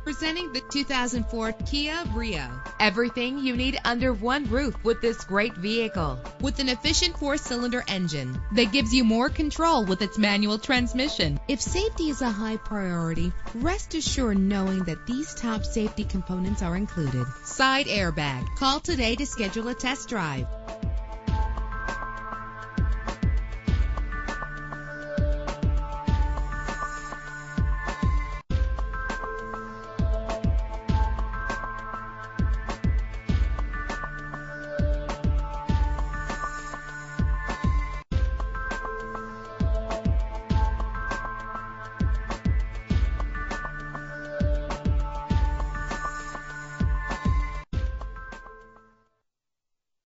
Presenting the 2004 Kia Rio. Everything you need under one roof with this great vehicle. With an efficient 4-cylinder engine that gives you more control with its manual transmission. If safety is a high priority, rest assured knowing that these top safety components are included. Side airbag. Call today to schedule a test drive.